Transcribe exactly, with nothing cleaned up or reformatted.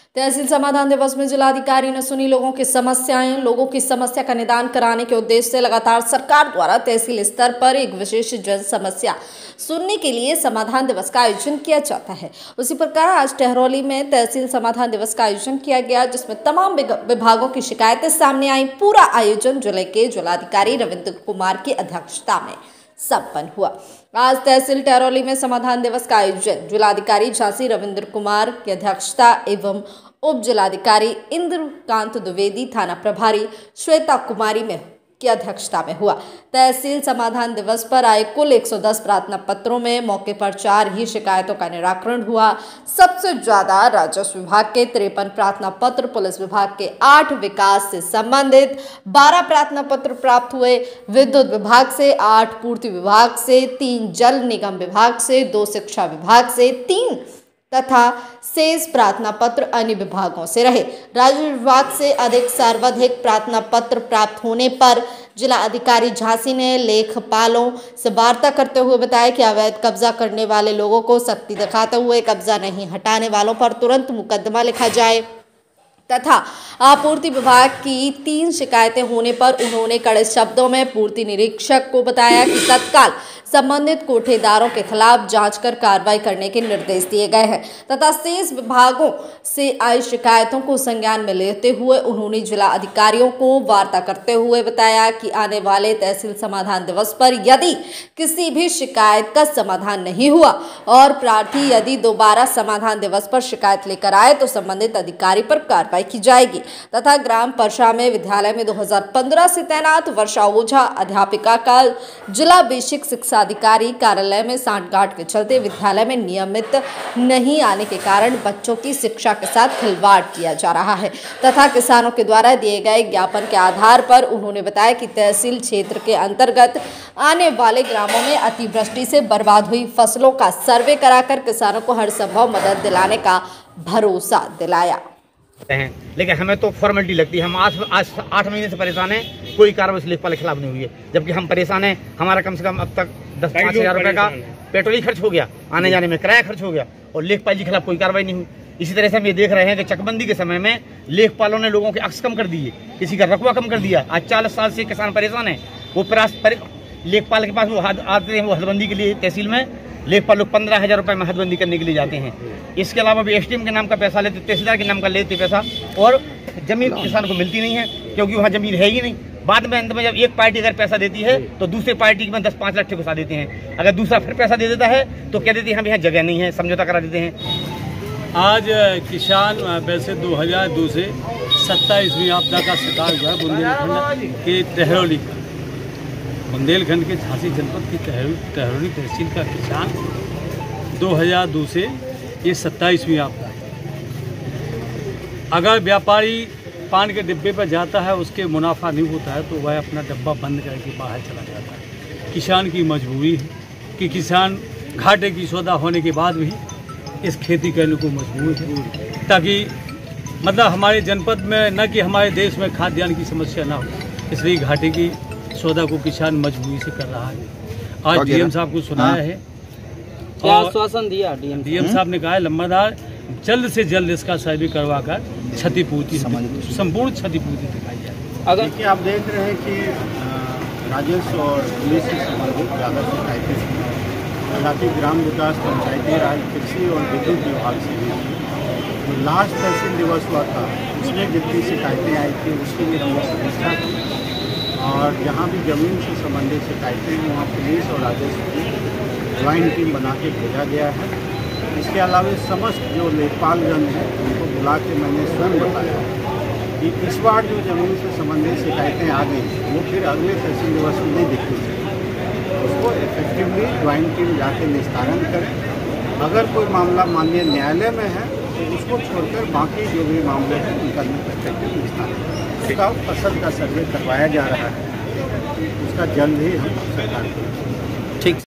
तहसील समाधान दिवस में जिलाधिकारी ने सुनी लोगों की समस्याएं। लोगों की समस्या का निदान कराने के उद्देश्य से लगातार सरकार द्वारा तहसील स्तर पर एक विशेष जन समस्या सुनने के लिए समाधान दिवस का आयोजन किया जाता है। उसी प्रकार आज टहरौली में तहसील समाधान दिवस का आयोजन किया गया, जिसमें तमाम विभागों की शिकायतें सामने आई। पूरा आयोजन जिले के जिलाधिकारी रविंद्र कुमार की अध्यक्षता में संपन्न हुआ। आज तहसील टहरौली में समाधान दिवस का आयोजन जिलाधिकारी झांसी रविंद्र कुमार की अध्यक्षता एवं उप जिलाधिकारी इंद्रकांत द्विवेदी, थाना प्रभारी श्वेता कुमारी में की अध्यक्षता में हुआ। तहसील समाधान दिवस पर आए कुल एक सौ दस प्रार्थना पत्रों में मौके पर चार ही शिकायतों का निराकरण हुआ। सबसे ज्यादा राजस्व विभाग के तिरपन प्रार्थना पत्र, पुलिस विभाग के आठ, विकास से संबंधित बारह प्रार्थना पत्र प्राप्त हुए। विद्युत विभाग से आठ, पूर्ति विभाग से तीन, जल निगम विभाग से दो, शिक्षा विभाग से तीन तथा शेष प्रार्थना पत्र अन्य विभागों से रहे। राजस्व विभाग से अधिक सर्वाधिक प्रार्थना पत्र प्राप्त होने पर जिला अधिकारी झांसी ने लेखपालों से वार्ता करते हुए बताया कि अवैध कब्जा करने वाले लोगों को सख्ती दिखाते हुए कब्जा नहीं हटाने वालों पर तुरंत मुकदमा लिखा जाए तथा आपूर्ति विभाग की तीन शिकायतें होने पर उन्होंने कड़े शब्दों में पूर्ति निरीक्षक को बताया कि तत्काल संबंधित कोठेदारों के खिलाफ जांच कर कार्रवाई करने के निर्देश दिए गए हैं तथा शेष विभागों से आई शिकायतों को संज्ञान में लेते हुए उन्होंने जिला अधिकारियों को वार्ता करते हुए बताया कि आने वाले तहसील समाधान दिवस पर यदि किसी भी शिकायत का समाधान नहीं हुआ और प्रार्थी यदि दोबारा समाधान दिवस पर शिकायत लेकर आए तो संबंधित अधिकारी पर कार्रवाई की जाएगी तथा ग्राम परसा में विद्यालय में दो हज़ार पंद्रह से तैनात वर्षा ओझा अध्यापिका का जिला बेसिक शिक्षा अधिकारी कार्यालय में सांठगांठ के चलते विद्यालय में नियमित नहीं आने के कारण बच्चों की शिक्षा के साथ खिलवाड़ किया जा रहा है तथा किसानों के द्वारा दिए गए ज्ञापन के आधार पर उन्होंने बताया कि तहसील क्षेत्र के अंतर्गत आने वाले ग्रामों में अतिवृष्टि से बर्बाद हुई फसलों का सर्वे कराकर किसानों को हर संभव मदद दिलाने का भरोसा दिलाया हैं, लेकिन हमें तो फॉर्मेलिटी लगती है। हम आज आज आठ महीने से परेशान हैं, कोई कार्रवाई लेखपाल के खिलाफ नहीं हुई है, जबकि हम परेशान हैं। हमारा कम से कम अब तक दस पाँच हजार रुपए का पेट्रोल खर्च हो गया, आने जाने में किराया खर्च हो गया और लेखपाल के खिलाफ कोई कार्रवाई नहीं हुई। इसी तरह से हम ये देख रहे हैं कि चकबंदी के समय में लेखपालों ने लोगों के अक्स कम कर दिए, किसी का रकबा कम कर दिया। आज चालीस साल से किसान परेशान है। वो लेखपाल के पास वो आते हैं, वो हदबंदी के लिए तहसील में लेखपाल लोग पंद्रह हजार रुपए में हदबंदी करने के लिए जाते हैं। इसके अलावा भी एसडीएम के नाम का पैसा लेते, तहसीलदार के नाम का लेते पैसा, और जमीन किसान को मिलती नहीं है क्योंकि वहाँ जमीन है ही नहीं। बाद में अंत में जब एक पार्टी अगर पैसा देती है तो दूसरी पार्टी में दस पाँच लाख घुसा देते हैं। अगर दूसरा फिर पैसा दे देता है तो कह देते हैं हम यहाँ जगह नहीं है, समझौता करा देते हैं। आज किसान वैसे दो हजार दो से सत्ताईसवीं आपदा का शिकार हुआ है बुंदेलखंड के टहरौली का। बुंदेलखंड के झांसी जनपद की टहरौली तहसील का किसान दो हज़ार दो से ये सत्ताईसवीं आपदा है। अगर व्यापारी पान के डिब्बे पर जाता है, उसके मुनाफा नहीं होता है तो वह अपना डब्बा बंद करके बाहर चला जाता है। किसान की मजबूरी है कि किसान घाटे की सौदा होने के बाद भी इस खेती करने को मजबूर है, ताकि मतलब हमारे जनपद में न कि हमारे देश में खाद्यान्न की समस्या ना हो, इसलिए घाटे की सौदा को किसान मजबूरी से कर रहा है। आज डीएम साहब को सुनाया है, क्या आश्वासन दिया डीएम डीएम साहब ने कहा है लंबादार जल्द से जल्द इसका सर्वे करवाकर क्षतिपूर्ति संपूर्ण क्षतिपूर्ति दिखाई जाए। अगर देखिए आप देख रहे हैं कि राजस्व और पुलिस से संबंधित ज़्यादा शिकायतें थी, हालांकि ग्राम विकास, पंचायती राज, कृषि और विद्युत विभाग से भी जो लास्ट तहसील दिवस हुआ था उसमें जितनी शिकायतें आई थी उसकी भी हमने समीक्षा की और जहाँ भी ज़मीन से संबंधित शिकायतें हैं वहाँ पुलिस और राजस्व की ज्वाइंट टीम बना के भेजा गया है। इसके अलावा समस्त जो लेखपालगण हैं उनको बुला के मैंने स्वयं बताया कि इस बार जो ज़मीन से संबंधित शिकायतें आ गई वो फिर अगले तहसील दिवस में नहीं दिखनी चाहिए, उसको इफेक्टिवली ज्वाइंट टीम जाके निस्तारण करें। अगर कोई मामला माननीय न्यायालय में है तो उसको छोड़कर बाकी जो भी मामले हैं उनका इफेक्टिव निस्तारण उसका फसल का सर्वे करवाया जा रहा है, उसका जल्द ही हम सरकार को ठीक